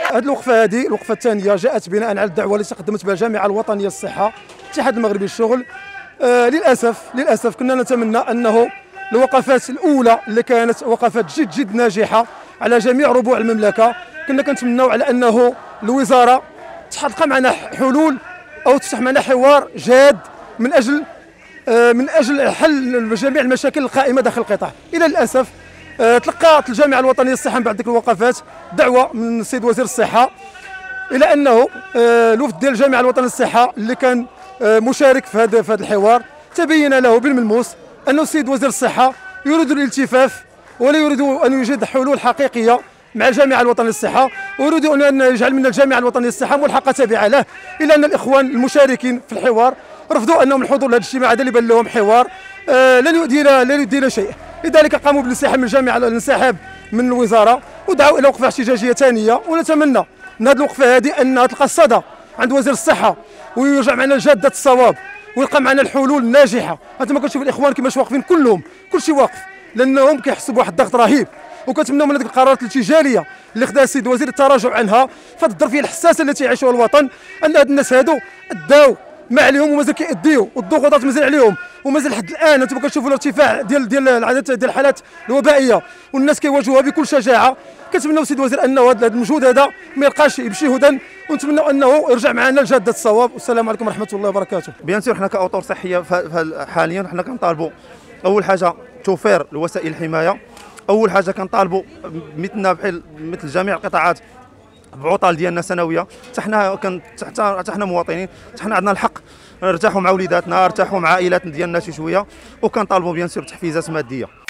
هذه الوقفه هذه الوقفه الثانيه جاءت بناء على الدعوه التي قدمت بها الجامعه الوطنيه للصحه الاتحاد المغربي للشغل. للاسف كنا نتمنى انه الوقفات الاولى اللي كانت وقفات جد ناجحه على جميع ربوع المملكه، كنا كنتمناو على انه الوزاره تلقى معنا حلول او تفتح معنا حوار جاد من اجل حل جميع المشاكل القائمه داخل القطاع. الى الاسف تلقات الجامعه الوطنيه للصحه من بعد ذيك الوقفات دعوه من السيد وزير الصحه الى انه الوفد ديال الجامعه الوطنيه للصحه اللي كان مشارك في هذا الحوار تبين له بالملموس انه السيد وزير الصحه يريد الالتفاف ولا يريد ان يوجد حلول حقيقيه مع الجامعه الوطنيه للصحه، ويريد ان يجعل من الجامعه الوطنيه للصحه ملحقه تابعه له. الا ان الاخوان المشاركين في الحوار رفضوا انهم الحضور لهذا الاجتماع هذا اللي بان لهم حوار لن يؤدي الى شيء. لذلك قاموا بالانسحاب من الجامعه، الانسحاب من الوزاره، ودعوا الى وقفه احتجاجيه ثانيه. ونتمنى من هذه الوقفه هذه انها تلقى الصدى عند وزير الصحه ويرجع معنا لجاده الصواب ويلقى معنا الحلول الناجحه. انت ما كتشوف الاخوان كيفاش واقفين كلهم، كلشي واقف لانهم كيحسوا بواحد الضغط رهيب، وكنتمنوا من هذه القرارات الارتجاليه اللي خداها السيد الوزير التراجع عنها في هذه الظرفيه الحساسه التي يعيشها الوطن. ان هاد الناس هادو داو ما عليهم ومازال كيأديو، والضغوطات مازال عليهم ومازال لحد الان انتم كتشوفوا الارتفاع ديال العدد ديال الحالات الوبائيه والناس كيواجهوها بكل شجاعه. كنتمنوا السيد الوزير انه هذا المجهود هذا ما يبقاش يمشي هدى، ونتمنوا انه يرجع معنا لجاده الصواب. والسلام عليكم ورحمه الله وبركاته. بيان سور حنا كاطور صحيه حاليا حنا كنطالبوا اول حاجه توفير لوسائل الحمايه، اول حاجه كنطالبوا مثل جميع القطاعات بعطل ديالنا سنويه. حتى حنا مواطنين، حتى حنا عندنا الحق نرتاحوا مع وليداتنا، نرتاحوا مع عائلات ديالنا شي شويه، وكنطالبوا بيان سور تحفيزات ماديه.